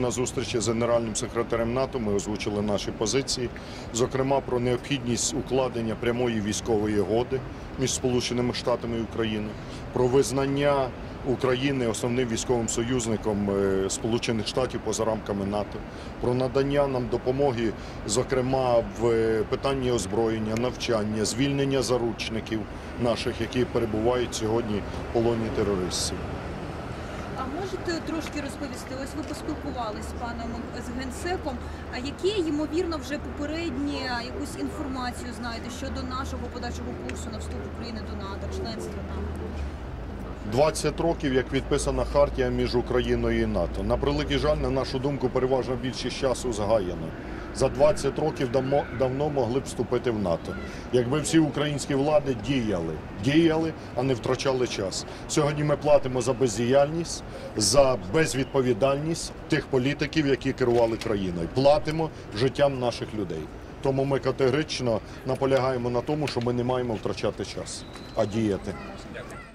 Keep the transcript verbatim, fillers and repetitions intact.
на зустрічі з генеральним секретарем НАТО ми озвучили наші позиції, зокрема про необхідність укладення прямої військової угоди між Сполученими Штатами і Україною, про визнання України основним військовим союзником Сполучених Штатів поза рамками НАТО, про надання нам допомоги, зокрема в питанні озброєння, навчання, звільнення заручників наших, які перебувають сьогодні в полоні терористів. А можете трошки розповісти, ось ви поспілкувалися з паном з Генсеком, а які, ймовірно, вже попередні якусь інформацію знаєте щодо нашого подальшого курсу на вступ України до НАТО, членства там? двадцять років, як підписана хартія між Україною і НАТО. На превеликий жаль, на нашу думку, переважна більшість часу згаяно. За двадцять років давно, давно могли б вступити в НАТО. Якби всі українські влади діяли, діяли, а не втрачали час. Сьогодні ми платимо за бездіяльність, за безвідповідальність тих політиків, які керували країною. Платимо життям наших людей. Тому ми категорично наполягаємо на тому, що ми не маємо втрачати час, а діяти.